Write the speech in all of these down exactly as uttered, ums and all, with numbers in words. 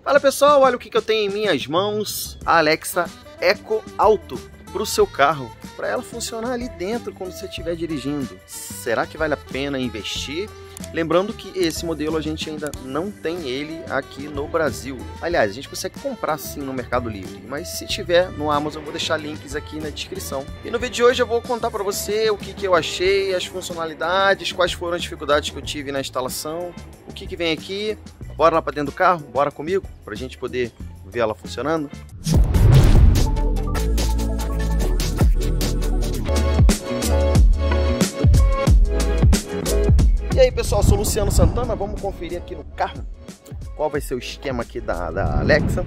Fala pessoal, olha o que, que eu tenho em minhas mãos, a Alexa Eco Auto para o seu carro, para ela funcionar ali dentro quando você estiver dirigindo. Será que vale a pena investir? Lembrando que esse modelo a gente ainda não tem ele aqui no Brasil. Aliás, a gente consegue comprar sim no Mercado Livre, mas se tiver no Amazon eu vou deixar links aqui na descrição. E no vídeo de hoje eu vou contar para você o que, que eu achei, as funcionalidades, quais foram as dificuldades que eu tive na instalação, o que, que vem aqui. Bora lá para dentro do carro? Bora comigo? Para a gente poder ver ela funcionando? E aí pessoal, sou o Luciano Santana, vamos conferir aqui no carro qual vai ser o esquema aqui da, da Alexa.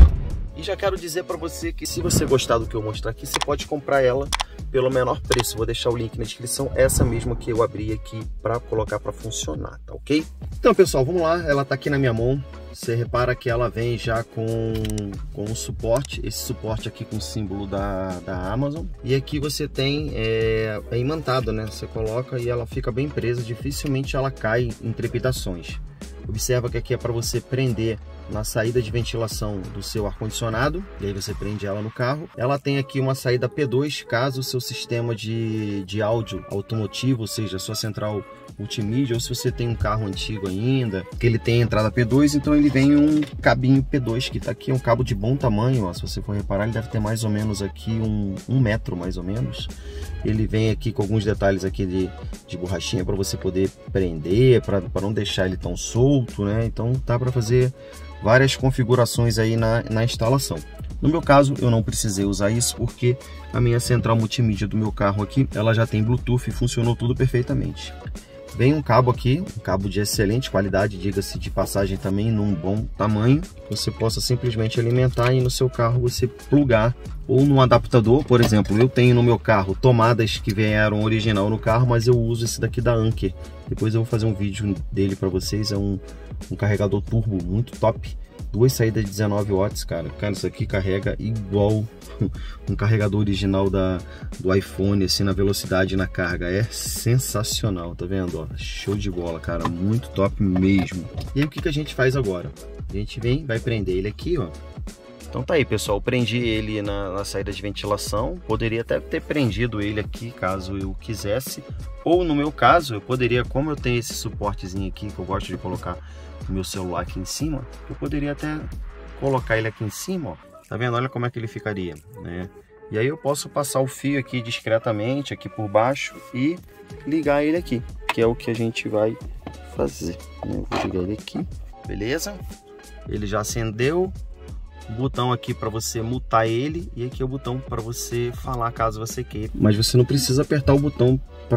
E já quero dizer para você que se você gostar do que eu mostrar aqui, você pode comprar ela pelo menor preço. Vou deixar o link na descrição, essa mesma que eu abri aqui para colocar para funcionar, tá ok? Então pessoal, vamos lá, ela tá aqui na minha mão. Você repara que ela vem já com, com um suporte, esse suporte aqui com o símbolo da, da Amazon. E aqui você tem é, é imantado, né? Você coloca e ela fica bem presa, dificilmente ela cai em trepidações. Observa que aqui é para você prender na saída de ventilação do seu ar-condicionado, e aí você prende ela no carro. Ela tem aqui uma saída P dois, caso o seu sistema de, de áudio automotivo, ou seja, a sua central multimídia, ou se você tem um carro antigo ainda, que ele tem entrada P dois, então ele vem um cabinho P dois, que tá aqui, é um cabo de bom tamanho, ó, se você for reparar, ele deve ter mais ou menos aqui um, um metro, mais ou menos. Ele vem aqui com alguns detalhes aqui de, de borrachinha para você poder prender, para não deixar ele tão solto, né? Então tá para fazer várias configurações aí na, na instalação. No meu caso, eu não precisei usar isso porque a minha central multimídia do meu carro aqui, ela já tem Bluetooth e funcionou tudo perfeitamente. Vem um cabo aqui, um cabo de excelente qualidade, diga-se de passagem também, num bom tamanho. Você possa simplesmente alimentar e no seu carro você plugar ou num adaptador. Por exemplo, eu tenho no meu carro tomadas que vieram original no carro, mas eu uso esse daqui da Anker. Depois eu vou fazer um vídeo dele para vocês, é um, um carregador turbo muito top. Duas saídas de dezenove watts, cara. Cara, isso aqui carrega igual um carregador original da, do iPhone, assim, na velocidade e na carga. É sensacional, tá vendo? Ó, show de bola, cara. Muito top mesmo. E aí, o que, que a gente faz agora? A gente vem, vai prender ele aqui, ó. Então tá aí, pessoal. Eu prendi ele na, na saída de ventilação. Poderia até ter prendido ele aqui, caso eu quisesse. Ou, no meu caso, eu poderia, como eu tenho esse suportezinho aqui, que eu gosto de colocar o meu celular aqui em cima, eu poderia até colocar ele aqui em cima, ó. Tá vendo? Olha como é que ele ficaria, né? E aí eu posso passar o fio aqui discretamente, aqui por baixo, e ligar ele aqui, que é o que a gente vai fazer, né? Eu vou ligar ele aqui, beleza? Ele já acendeu. O botão aqui para você mutar ele, e aqui é o botão para você falar caso você queira. Mas você não precisa apertar o botão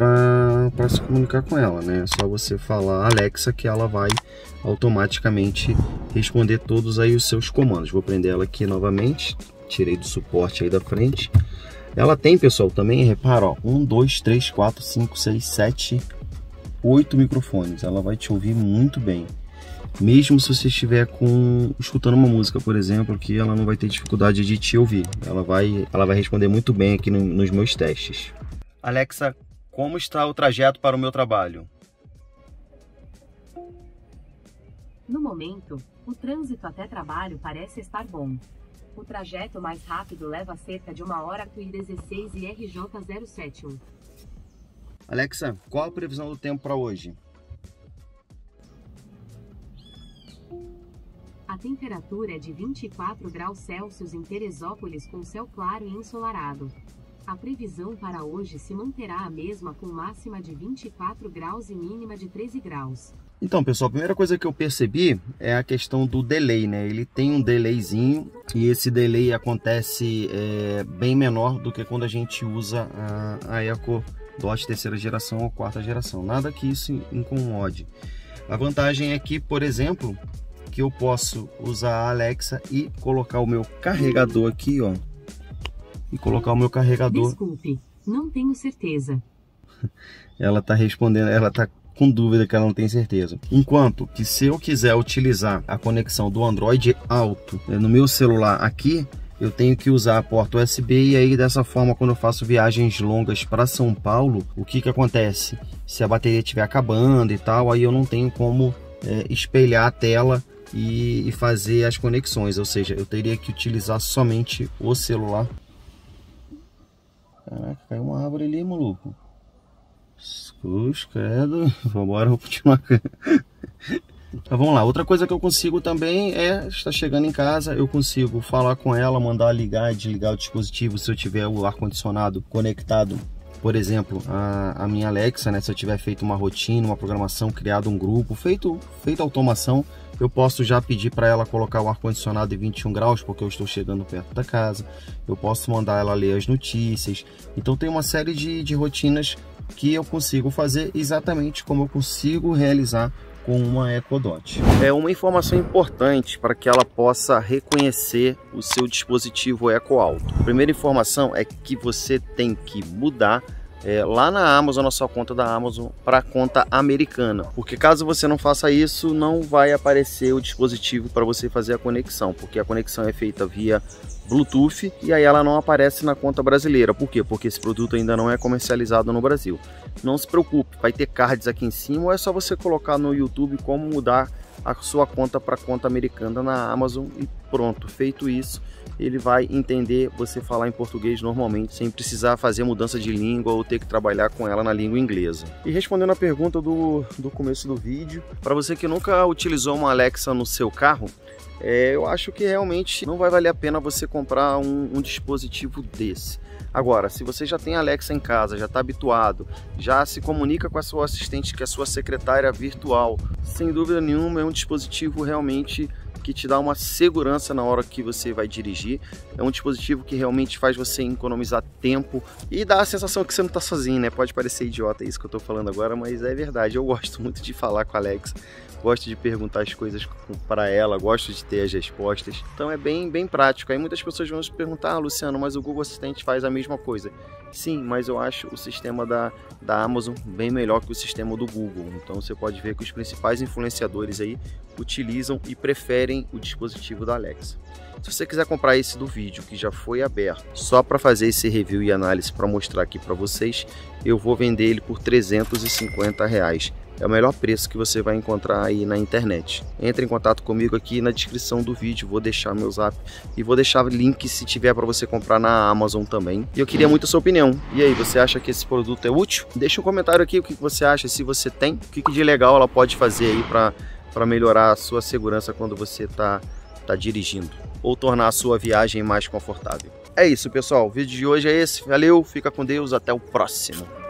para se comunicar com ela, né? É só você falar Alexa que ela vai automaticamente responder todos aí os seus comandos. Vou prender ela aqui novamente, tirei do suporte aí da frente. Ela tem, pessoal, também, repara, ó, um, dois, três, quatro, cinco, seis, sete, oito microfones. Ela vai te ouvir muito bem. Mesmo se você estiver com, escutando uma música, por exemplo, que ela não vai ter dificuldade de te ouvir. Ela vai, ela vai responder muito bem aqui no, nos meus testes. Alexa, como está o trajeto para o meu trabalho? No momento, o trânsito até trabalho parece estar bom. O trajeto mais rápido leva cerca de uma hora com I dezesseis e R J zero sete um. Alexa, qual a previsão do tempo para hoje? A temperatura é de vinte e quatro graus Celsius em Teresópolis com céu claro e ensolarado. A previsão para hoje se manterá a mesma com máxima de vinte e quatro graus e mínima de treze graus. Então, pessoal, a primeira coisa que eu percebi é a questão do delay, né? Ele tem um delayzinho e esse delay acontece é, bem menor do que quando a gente usa a, a Eco Dot terceira geração ou quarta geração. Nada que isso incomode. A vantagem é que, por exemplo, que eu posso usar a Alexa e colocar o meu carregador aqui, ó. E colocar o meu carregador. Desculpe, não tenho certeza. Ela tá respondendo, ela tá com dúvida que ela não tem certeza. Enquanto que se eu quiser utilizar a conexão do Android Auto no meu celular aqui, eu tenho que usar a porta U S B, e aí dessa forma, quando eu faço viagens longas para São Paulo, o que que acontece? Se a bateria estiver acabando e tal, aí eu não tenho como é, espelhar a tela e, e fazer as conexões, ou seja, eu teria que utilizar somente o celular. Caraca, caiu uma árvore ali, maluco. Cruz, credo. Vambora, vou continuar. Então vamos lá, outra coisa que eu consigo também é, está chegando em casa, eu consigo falar com ela, mandar ligar e desligar o dispositivo se eu tiver o ar-condicionado conectado. Por exemplo, a, a minha Alexa, né, se eu tiver feito uma rotina, uma programação, criado um grupo, feito, feito automação, eu posso já pedir para ela colocar o ar-condicionado em vinte e um graus, porque eu estou chegando perto da casa. Eu posso mandar ela ler as notícias. Então tem uma série de, de rotinas que eu consigo fazer exatamente como eu consigo realizar com uma Echo Dot. É uma informação importante para que ela possa reconhecer o seu dispositivo Echo Auto. A primeira informação é que você tem que mudar é, lá na Amazon, na sua conta da Amazon, para a conta americana, porque caso você não faça isso, não vai aparecer o dispositivo para você fazer a conexão, porque a conexão é feita via Bluetooth e aí ela não aparece na conta brasileira. Por quê? Porque esse produto ainda não é comercializado no Brasil. Não se preocupe, vai ter cards aqui em cima, ou é só você colocar no YouTube como mudar a sua conta para a conta americana na Amazon e pronto. Feito isso, ele vai entender você falar em português normalmente, sem precisar fazer mudança de língua ou ter que trabalhar com ela na língua inglesa. E respondendo a pergunta do, do começo do vídeo, para você que nunca utilizou uma Alexa no seu carro, É, eu acho que realmente não vai valer a pena você comprar um, um dispositivo desse. Agora, se você já tem Alexa em casa, já está habituado, já se comunica com a sua assistente, que é a sua secretária virtual, sem dúvida nenhuma é um dispositivo realmente que te dá uma segurança na hora que você vai dirigir. É um dispositivo que realmente faz você economizar tempo e dá a sensação que você não está sozinho, né? Pode parecer idiota isso que eu estou falando agora, mas é verdade. Eu gosto muito de falar com a Alexa, gosto de perguntar as coisas para ela, gosto de ter as respostas. Então é bem, bem prático. Aí muitas pessoas vão se perguntar: ah, Luciano, mas o Google Assistente faz a mesma coisa. Sim, mas eu acho o sistema da, da Amazon bem melhor que o sistema do Google. Então você pode ver que os principais influenciadores aí utilizam e preferem o dispositivo da Alexa. Se você quiser comprar esse do vídeo, que já foi aberto, só para fazer esse review e análise para mostrar aqui para vocês, eu vou vender ele por trezentos e cinquenta reais. É o melhor preço que você vai encontrar aí na internet. Entre em contato comigo aqui na descrição do vídeo, vou deixar meu zap e vou deixar link se tiver para você comprar na Amazon também. E eu queria muito a sua opinião. E aí, você acha que esse produto é útil? Deixa um comentário aqui o que você acha, se você tem, o que de legal ela pode fazer aí para para melhorar a sua segurança quando você está tá dirigindo, ou tornar a sua viagem mais confortável. É isso, pessoal. O vídeo de hoje é esse. Valeu, fica com Deus, até o próximo.